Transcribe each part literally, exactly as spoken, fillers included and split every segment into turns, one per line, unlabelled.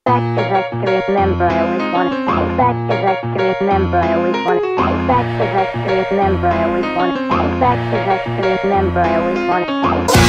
back 'cause I can remember. I always want to go back 'cause I can remember. I always want to go back 'cause I can remember. I always want to go back 'cause I can remember. I always want to go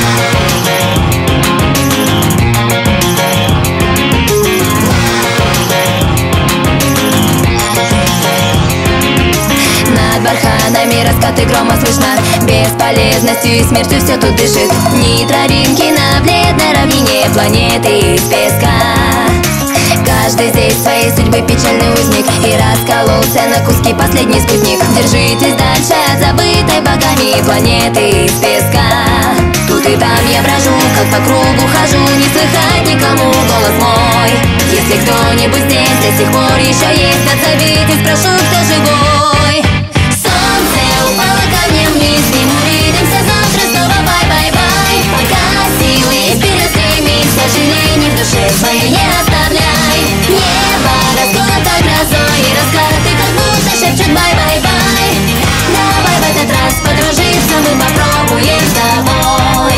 Над барханами раскаты грома слышно. Бесполезностью и смертью все тут дышит. Ни травинки на бледной равнине планеты из песка. Каждый здесь своей судьбы печальный узник. И раскололся на куски последний спутник. Держитесь дальше от забытой богами планеты из песка. Тут и там я брожу, как по кругу хожу. Не слыхать никому голос мой. Если кто-нибудь здесь до сих пор еще есть, отзовитесь, прошу, кто живой. Солнце упало камнем вниз, с ним увидимся завтра снова, бай-бай-бай. Пока силы есть, вперед стремись, сожалений в душе своей не оставляй. Небо расколото грозой, и раскаты как будто шепчут бай-бай-бай. Давай в этот раз подружиться мы попробуем с тобой.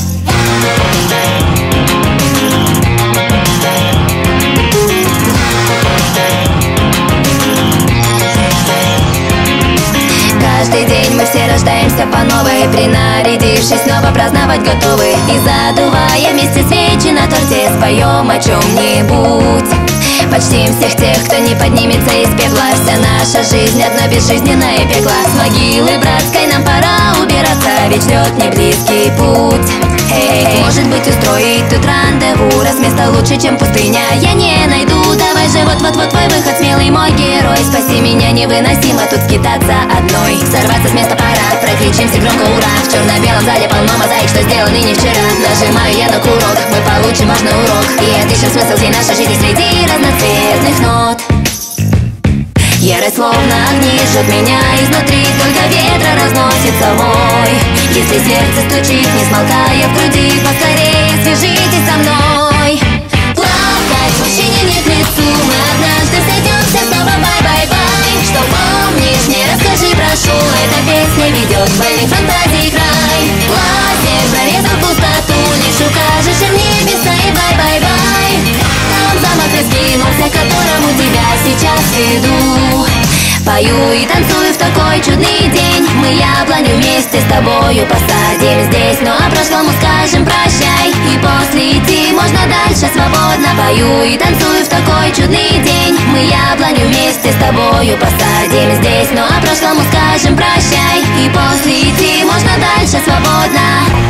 Каждый день мы все рождаемся по новой, принарядившись, снова праздновать готовы. И задувая вместе свечи на торте, споем о чем-нибудь. Почтим всех тех, кто не поднимется из пепла. Вся наша жизнь одно безжизненное пекло. С могилы братской нам пора убираться, ведь ждет неблизкий путь. Эй, может быть, устроить тут рандеву, раз место лучше, чем пустыня, я не найду. Давай же вот-вот-вот твой выход, смелый мой герой. Спаси меня, невыносимо тут скитаться одной. Сорваться с места пора, прокричимся громко ура. В черно-белом зале полно мозаик, что сделаны не вчера. Нажимаю я на курок, мы получим важный урок. И отыщем смысл всей нашей жизни среди разноцветных нот. Ярость словно огни жжет меня изнутри, только ветра разносится вой. Если сердце стучит, не смолкая в груди, поскорее свяжитесь со мной. Плакать мужчине нет к лицу, мы однажды сойдемся снова, бай-бай-бай. Что помнишь, не расскажи, прошу, эта песня ведет в твоих фантазий край. Лазер прорезал пустоту, лишь укажешь им небеса и бай-бай-бай. Там замок раскинулся, к которому тебя сейчас веду. Пою и танцую в такой чудный день. Мы яблоню вместе с тобою посадим здесь. Ну а прошлому скажем прощай, и после идти можно дальше свободно. Пою и танцую в такой чудный день. Мы яблоню вместе с тобою посадим здесь. Ну а прошлому скажем прощай, и после идти можно дальше свободно.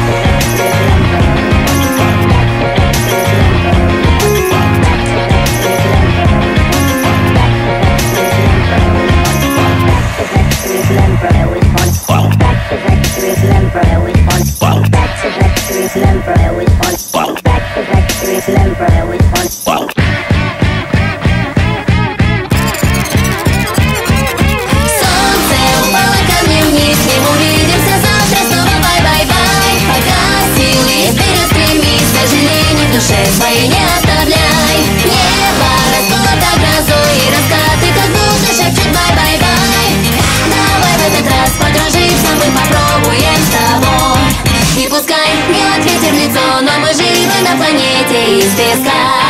Свои не оставляй. Небо расколото грозой, и раскаты как будто шепчут бай-бай-бай. Давай в этот раз подружиться мы попробуем с тобой. И пускай не ответим в лицо, но мы живы на планете из песка.